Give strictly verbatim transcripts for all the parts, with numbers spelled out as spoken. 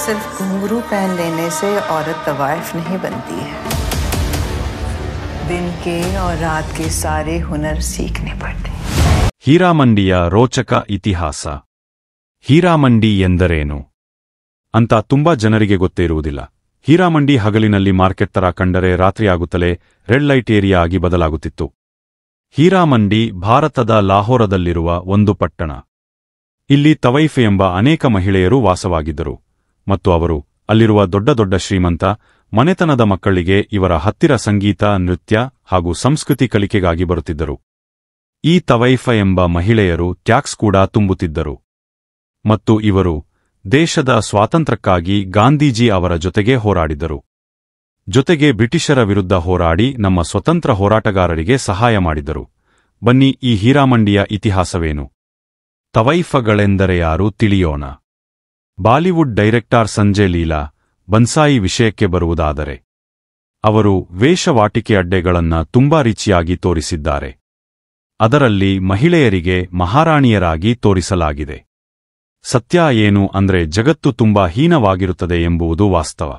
सिर्फ घुंघरू पहन लेने से औरत तवाइफ नहीं बनती है, दिन के और रात के सारे हुनर सीखने पड़ते हैं. ಹೀರಾಮಂಡಿಯ ರೋಚಕ ಇತಿಹಾಸ. ಹೀರಾಮಂಡಿ ಎಂದರೇನು ಅಂತ ತುಂಬಾ ಜನರಿಗೆ ಗೊತ್ತೇ ಇರುವುದಿಲ್ಲ. ಹೀರಾಮಂಡಿ ಹಗಲಿನಲ್ಲಿ ಮಾರ್ಕೆಟ್ ತರ ಕಂಡರೆ ರಾತ್ರಿಯಾಗುತ್ತಲೇ ರೆಡ್ ಲೈಟ್ ಏರಿಯಾ ಆಗಿ ಬದಲಾಗುತ್ತಿತ್ತು. ಹೀರಾಮಂಡಿ ಭಾರತದ ಲಾಹೋರದಲ್ಲಿರುವ ಒಂದು ಪಟ್ಟಣ. ಇಲ್ಲಿ ತವೈಫ್ ಎಂಬ ಅನೇಕ ಮಹಿಳೆಯರು ವಾಸವಾಗಿದ್ದರು ಮತ್ತು ಅವರು ಅಲ್ಲಿರುವ ದೊಡ್ಡ ದೊಡ್ಡ ಶ್ರೀಮಂತ ಮನೆತನದ ಮಕ್ಕಳಿಗೆ ಇವರ ಹತ್ತಿರ ಸಂಗೀತ, ನೃತ್ಯ ಹಾಗೂ ಸಂಸ್ಕೃತಿ ಕಲಿಕೆಗಾಗಿ ಬರುತ್ತಿದ್ದರು. ಈ ತವೈಫ ಎಂಬ ಮಹಿಳೆಯರು ಟ್ಯಾಕ್ಸ್ ಕೂಡ ತುಂಬುತ್ತಿದ್ದರು ಮತ್ತು ಇವರು ದೇಶದ ಸ್ವಾತಂತ್ರ್ಯಕ್ಕಾಗಿ ಗಾಂಧೀಜಿ ಅವರ ಜೊತೆಗೆ ಹೋರಾಡಿದರು. ಜೊತೆಗೆ ಬ್ರಿಟಿಷರ ವಿರುದ್ಧ ಹೋರಾಡಿ ನಮ್ಮ ಸ್ವತಂತ್ರ ಹೋರಾಟಗಾರರಿಗೆ ಸಹಾಯ ಮಾಡಿದರು. ಬನ್ನಿ ಈ ಹೀರಾಮಂಡಿಯ ಇತಿಹಾಸವೇನು, ತವೈಫಗಳೆಂದರೆ ಯಾರು ತಿಳಿಯೋಣ. ಬಾಲಿವುಡ್ ಡೈರೆಕ್ಟರ್ ಸಂಜಯ್ ಲೀಲಾ ಬನ್ಸಾಯಿ ವಿಷಯಕ್ಕೆ ಬರುವುದಾದರೆ ಅವರು ವೇಷವಾಟಿಕೆ ಅಡ್ಡೆಗಳನ್ನ ತುಂಬಾ ರಿಚಿಯಾಗಿ ತೋರಿಸಿದ್ದಾರೆ. ಅದರಲ್ಲಿ ಮಹಿಳೆಯರಿಗೆ ಮಹಾರಾಣಿಯರಾಗಿ ತೋರಿಸಲಾಗಿದೆ. ಸತ್ಯ ಏನು ಅಂದ್ರೆ ಜಗತ್ತು ತುಂಬಾ ಹೀನವಾಗಿರುತ್ತದೆ ಎಂಬುದು ವಾಸ್ತವ.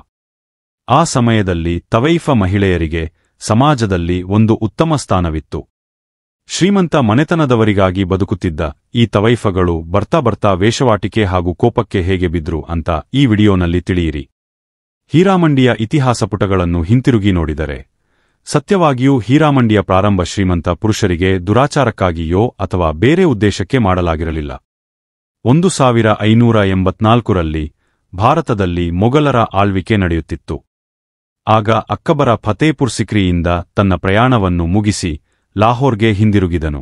ಆ ಸಮಯದಲ್ಲಿ ತವೈಫ ಮಹಿಳೆಯರಿಗೆ ಸಮಾಜದಲ್ಲಿ ಒಂದು ಉತ್ತಮ ಸ್ಥಾನವಿತ್ತು. ಶ್ರೀಮಂತ ಮನೆತನದವರಿಗಾಗಿ ಬದುಕುತ್ತಿದ್ದ ಈ ತವೈಫಗಳು ಬರ್ತಾ ಬರ್ತಾ ವೇಷವಾಟಿಕೆ ಹಾಗೂ ಕೋಪಕ್ಕೆ ಹೇಗೆ ಬಿದ್ರು ಅಂತ ಈ ವಿಡಿಯೋನಲ್ಲಿ ತಿಳಿಯಿರಿ. ಹೀರಾಮಂಡಿಯ ಇತಿಹಾಸ ಪುಟಗಳನ್ನು ಹಿಂತಿರುಗಿ ನೋಡಿದರೆ ಸತ್ಯವಾಗಿಯೂ ಹೀರಾಮಂಡಿಯ ಪ್ರಾರಂಭ ಶ್ರೀಮಂತ ಪುರುಷರಿಗೆ ದುರಾಚಾರಕ್ಕಾಗಿಯೋ ಅಥವಾ ಬೇರೆ ಉದ್ದೇಶಕ್ಕೆ ಮಾಡಲಾಗಿರಲಿಲ್ಲ. ಒಂದು ಸಾವಿರ ಐನೂರ ಎಂಬತ್ನಾಲ್ಕರಲ್ಲಿ ಭಾರತದಲ್ಲಿ ಮೊಘಲರ ಆಳ್ವಿಕೆ ನಡೆಯುತ್ತಿತ್ತು. ಆಗ ಅಕ್ಬರ ಫತೇಪುರ್ ಸಿಕ್ರಿಯಿಂದ ತನ್ನ ಪ್ರಯಾಣವನ್ನು ಮುಗಿಸಿ ಲಾಹೋರ್ಗೆ ಹಿಂದಿರುಗಿದನು.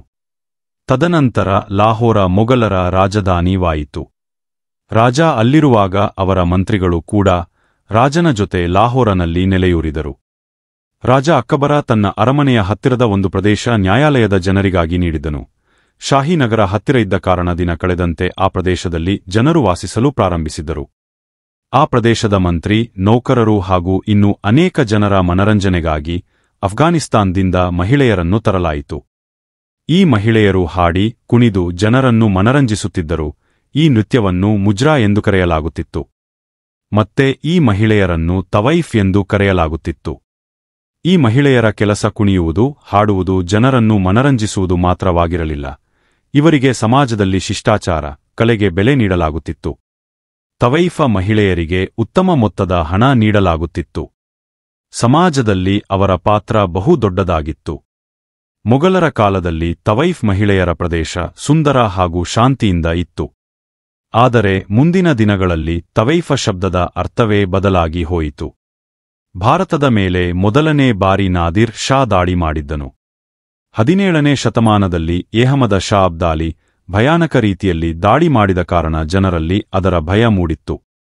ತದನಂತರ ಲಾಹೋರ ಮೊಘಲರ ರಾಜಧಾನಿವಾಯಿತು. ರಾಜ ಅಲ್ಲಿರುವಾಗ ಅವರ ಮಂತ್ರಿಗಳು ಕೂಡ ರಾಜನ ಜೊತೆ ಲಾಹೋರನಲ್ಲಿ ನೆಲೆಯೂರಿದರು. ರಾಜ ಅಕ್ಬರ ತನ್ನ ಅರಮನೆಯ ಹತ್ತಿರದ ಒಂದು ಪ್ರದೇಶ ನ್ಯಾಯಾಲಯದ ಜನರಿಗಾಗಿ ನೀಡಿದನು. ಶಾಹಿ ನಗರ ಹತ್ತಿರ ಇದ್ದ ಕಾರಣ ದಿನ ಕಳೆದಂತೆ ಆ ಪ್ರದೇಶದಲ್ಲಿ ಜನರು ವಾಸಿಸಲು ಪ್ರಾರಂಭಿಸಿದರು. ಆ ಪ್ರದೇಶದ ಮಂತ್ರಿ, ನೌಕರರು ಹಾಗೂ ಇನ್ನೂ ಅನೇಕ ಜನರ ಮನರಂಜನೆಗಾಗಿ ಅಫ್ಘಾನಿಸ್ತಾನ್ದಿಂದ ಮಹಿಳೆಯರನ್ನು ತರಲಾಯಿತು. ಈ ಮಹಿಳೆಯರು ಹಾಡಿ ಕುಣಿದು ಜನರನ್ನು ಮನರಂಜಿಸುತ್ತಿದ್ದರು. ಈ ನೃತ್ಯವನ್ನು ಮುಜ್ರಾ ಎಂದು ಕರೆಯಲಾಗುತ್ತಿತ್ತು. ಮತ್ತೆ ಈ ಮಹಿಳೆಯರನ್ನು ತವೈಫ್ ಎಂದು ಕರೆಯಲಾಗುತ್ತಿತ್ತು. ಈ ಮಹಿಳೆಯರ ಕೆಲಸ ಕುಣಿಯುವುದು, ಹಾಡುವುದು, ಜನರನ್ನು ಮನರಂಜಿಸುವುದು ಮಾತ್ರವಾಗಿರಲಿಲ್ಲ. ಇವರಿಗೆ ಸಮಾಜದಲ್ಲಿ ಶಿಷ್ಟಾಚಾರ, ಕಲೆಗೆ ಬೆಲೆ ನೀಡಲಾಗುತ್ತಿತ್ತು. ತವೈಫ ಮಹಿಳೆಯರಿಗೆ ಉತ್ತಮ ಮೊತ್ತದ ಹಣ ನೀಡಲಾಗುತ್ತಿತ್ತು. ಸಮಾಜದಲ್ಲಿ ಅವರ ಪಾತ್ರ ಬಹು ದೊಡ್ಡದಾಗಿತ್ತು. ಮೊಘಲರ ಕಾಲದಲ್ಲಿ ತವೈಫ್ ಮಹಿಳೆಯರ ಪ್ರದೇಶ ಸುಂದರ ಹಾಗೂ ಶಾಂತಿಯಿಂದ ಇತ್ತು. ಆದರೆ ಮುಂದಿನ ದಿನಗಳಲ್ಲಿ ತವೈಫ ಶಬ್ದದ ಅರ್ಥವೇ ಬದಲಾಗಿ ಹೋಯಿತು. ಭಾರತದ ಮೇಲೆ ಮೊದಲನೇ ಬಾರಿ ನಾದಿರ್ ಶಾ ದಾಳಿ ಮಾಡಿದ್ದನು. ಹದಿನೇಳನೇ ಶತಮಾನದಲ್ಲಿ ಏಹಮದ ಶಾ ಅಬ್ದಾಲಿ ಭಯಾನಕ ರೀತಿಯಲ್ಲಿ ದಾಳಿ ಮಾಡಿದ ಕಾರಣ ಜನರಲ್ಲಿ ಅದರ ಭಯ ಮೂಡಿತ್ತು.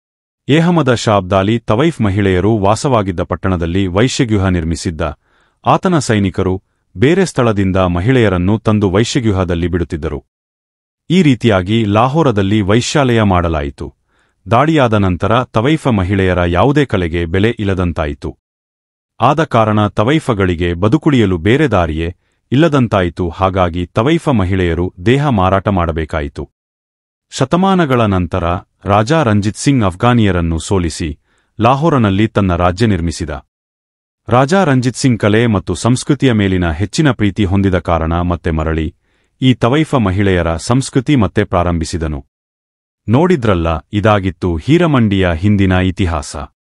ಏಹಮದ ಶಾ ಅಬ್ದಾಲಿ ತವೈಫ್ ಮಹಿಳೆಯರು ವಾಸವಾಗಿದ್ದ ಪಟ್ಟಣದಲ್ಲಿ ವೈಶ್ಯಗೃಹ ನಿರ್ಮಿಸಿದ್ದ. ಆತನ ಸೈನಿಕರು ಬೇರೆ ಸ್ಥಳದಿಂದ ಮಹಿಳೆಯರನ್ನು ತಂದು ವೈಶ್ಯಗೃಹದಲ್ಲಿ ಬಿಡುತ್ತಿದ್ದರು. ಈ ರೀತಿಯಾಗಿ ಲಾಹೋರದಲ್ಲಿ ವೈಶ್ಯಾಲಯ ಮಾಡಲಾಯಿತು. ದಾಳಿಯಾದ ನಂತರ ತವೈಫ ಮಹಿಳೆಯರ ಯಾವುದೇ ಕಲೆಗೆ ಬೆಲೆ ಇಲ್ಲದಂತಾಯಿತು. ಆದ ಕಾರಣ ತವೈಫಗಳಿಗೆ ಬದುಕುಳಿಯಲು ಬೇರೆ ದಾರಿಯೇ ಇಲ್ಲದಂತಾಯಿತು. ಹಾಗಾಗಿ ತವೈಫ ಮಹಿಳೆಯರು ದೇಹ ಮಾರಾಟ ಮಾಡಬೇಕಾಯಿತು. ಶತಮಾನಗಳ ನಂತರ ರಾಜಾ ರಂಜಿತ್ ಸಿಂಗ್ ಅಫ್ಘಾನಿಯರನ್ನು ಸೋಲಿಸಿ ಲಾಹೋರನಲ್ಲಿ ತನ್ನ ರಾಜ್ಯ ನಿರ್ಮಿಸಿದ. ರಾಜಾ ರಂಜಿತ್ ಸಿಂಗ್ ಕಲೆ ಮತ್ತು ಸಂಸ್ಕೃತಿಯ ಮೇಲಿನ ಹೆಚ್ಚಿನ ಪ್ರೀತಿ ಹೊಂದಿದ ಕಾರಣ ಮತ್ತೆ ಮರಳಿ ಈ ತವೈಫ ಮಹಿಳೆಯರ ಸಂಸ್ಕೃತಿ ಮತ್ತೆ ಪ್ರಾರಂಭಿಸಿದನು. ನೋಡಿದ್ರಲ್ಲ, ಇದಾಗಿತ್ತು ಹೀರಮಂಡಿಯ ಹಿಂದಿನ ಇತಿಹಾಸ.